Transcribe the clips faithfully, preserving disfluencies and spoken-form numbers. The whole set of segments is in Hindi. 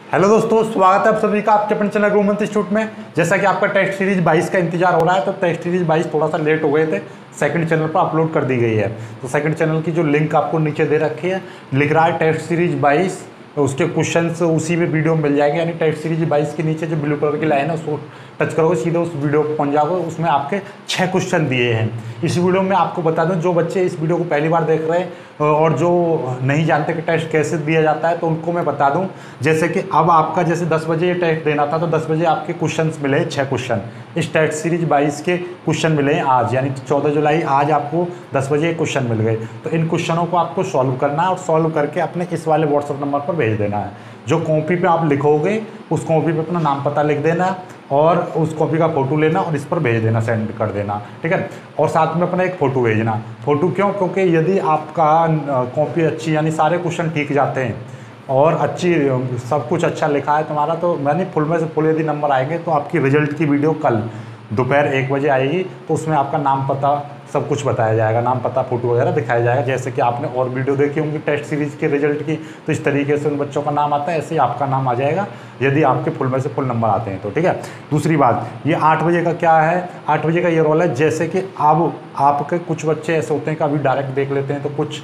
हेलो दोस्तों, स्वागत है आप सभी का आपके अपने चैनल ग्रूमंत इंस्टीट्यूट में। जैसा कि आपका टेस्ट सीरीज बाईस का इंतजार हो रहा है, तो टेस्ट सीरीज बाईस थोड़ा सा लेट हो गए थे, सेकंड चैनल पर अपलोड कर दी गई है। तो सेकंड चैनल की जो लिंक आपको नीचे दे रखी है, लिख रहा है टेस्ट सीरीज बाईस, तो उसके क्वेश्चंस उसी में वीडियो में मिल जाएंगे। यानी टेस्ट सीरीज बाईस के नीचे जो ब्लू कलर की लाइन है उसको टच करोगे, सीधे उस वीडियो को पहुंच जाओगे। उसमें आपके छः क्वेश्चन दिए हैं। इस वीडियो में आपको बता दूं, जो बच्चे इस वीडियो को पहली बार देख रहे हैं और जो नहीं जानते कि टेस्ट कैसे दिया जाता है, तो उनको मैं बता दूं। जैसे कि अब आपका जैसे दस बजे ये टेस्ट देना था, तो दस बजे आपके क्वेश्चंस मिले छः क्वेश्चन। इस टेस्ट सीरीज बाईस के क्वेश्चन मिले हैं आज, यानी चौदह जुलाई आज आपको दस बजे क्वेश्चन मिल गए। तो इन क्वेश्चनों को आपको सॉल्व करना है और सॉल्व करके अपने इस वाले व्हाट्सएप नंबर पर भेज देना है। जो कॉपी पे आप लिखोगे उस कॉपी पे अपना नाम पता लिख देना और उस कॉपी का फोटो लेना और इस पर भेज देना, सेंड कर देना, ठीक है। और साथ में अपना एक फ़ोटो भेजना। फ़ोटो क्यों? क्योंकि यदि आपका कॉपी अच्छी, यानी सारे क्वेश्चन ठीक जाते हैं और अच्छी सब कुछ अच्छा लिखा है तुम्हारा, तो मैंने फुल में से फुल यदि नंबर आएंगे, तो आपकी रिजल्ट की वीडियो कल दोपहर एक बजे आएगी। तो उसमें आपका नाम पता सब कुछ बताया जाएगा, नाम पता फोटो वगैरह दिखाया जाएगा। जैसे कि आपने और वीडियो देखी होंगी टेस्ट सीरीज़ के रिजल्ट की, तो इस तरीके से उन बच्चों का नाम आता है, ऐसे ही आपका नाम आ जाएगा यदि आपके फुल में से फुल नंबर आते हैं तो, ठीक है। दूसरी बात, ये आठ बजे का क्या है, आठ बजे का ये रोल है। जैसे कि अब आपके कुछ बच्चे ऐसे होते हैं कि अभी डायरेक्ट देख लेते हैं, तो कुछ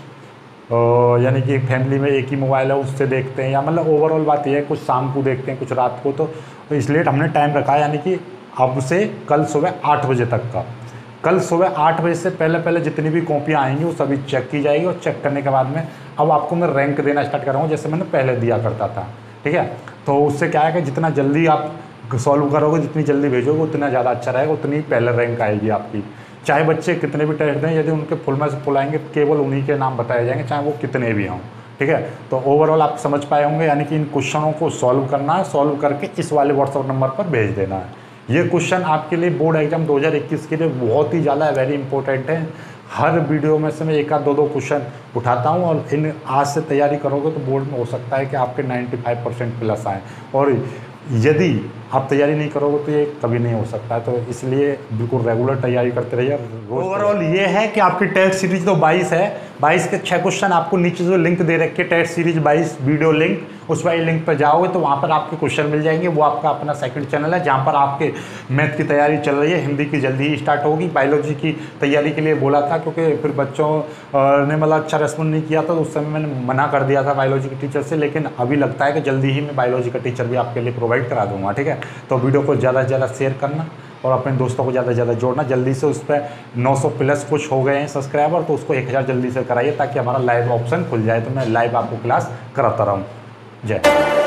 यानी कि फैमिली में एक ही मोबाइल है उससे देखते हैं, या मतलब ओवरऑल बात यह है, कुछ शाम को देखते हैं कुछ रात को। तो इसलिए हमने टाइम रखा है, यानी कि अब से कल सुबह आठ बजे तक का। कल सुबह आठ बजे से पहले पहले जितनी भी कॉपियाँ आएंगी वो सभी चेक की जाएगी, और चेक करने के बाद में अब आपको मैं रैंक देना स्टार्ट कर रहा हूँ, जैसे मैंने पहले दिया करता था, ठीक है। तो उससे क्या है कि जितना जल्दी आप सॉल्व करोगे, जितनी जल्दी भेजोगे, उतना ज़्यादा अच्छा रहेगा, उतनी पहले रैंक आएगी आपकी। चाहे बच्चे कितने भी टेस्ट दें, यदि उनके फुल में से फुल आएंगे, केवल उन्हीं के नाम बताए जाएंगे, चाहे वो कितने भी हों, ठीक है। तो ओवरऑल आप समझ पाए होंगे, यानी कि इन क्वेश्चनों को सॉल्व करना है, सॉल्व करके इस वाले व्हाट्सएप नंबर पर भेज देना है। ये क्वेश्चन आपके लिए बोर्ड एग्जाम दो हज़ार इक्कीस के लिए बहुत ही ज़्यादा वेरी इंपॉर्टेंट है। हर वीडियो में से मैं एक आध दो दो क्वेश्चन उठाता हूँ, और इन आज से तैयारी करोगे तो बोर्ड में हो सकता है कि आपके पचानवे परसेंट प्लस आए, और यदि आप तैयारी नहीं करोगे तो ये कभी नहीं हो सकता है। तो इसलिए बिल्कुल रेगुलर तैयारी करते रहिए। ओवरऑल ये है कि आपकी टेस्ट सीरीज तो बाईस है, बाईस के छः क्वेश्चन आपको नीचे जो लिंक दे रखे टेस्ट सीरीज बाईस वीडियो लिंक, उस वाली लिंक पर जाओगे तो वहाँ पर आपके क्वेश्चन मिल जाएंगे। वो आपका अपना सेकंड चैनल है जहाँ पर आपके मैथ की तैयारी चल रही है, हिंदी की जल्दी ही स्टार्ट होगी। बायोलॉजी की तैयारी के लिए बोला था, क्योंकि फिर बच्चों ने मतलब अच्छा रेस्पॉन्ड नहीं किया था, तो उस समय मैंने मना कर दिया था बायोलॉजी के टीचर से। लेकिन अभी लगता है कि जल्दी ही मैं बायोलॉजी का टीचर भी आपके लिए प्रोवाइड करा दूँगा, ठीक है। तो वीडियो को ज़्यादा से ज़्यादा शेयर करना और अपने दोस्तों को ज़्यादा से ज़्यादा जोड़ना। जल्दी से उस पर नौ सौ प्लस कुछ हो गए हैं सब्सक्राइबर, तो उसको एक हज़ार जल्दी से कराइए, ताकि हमारा लाइव ऑप्शन खुल जाए, तो मैं लाइव आपको क्लास कराता रहूँ। जय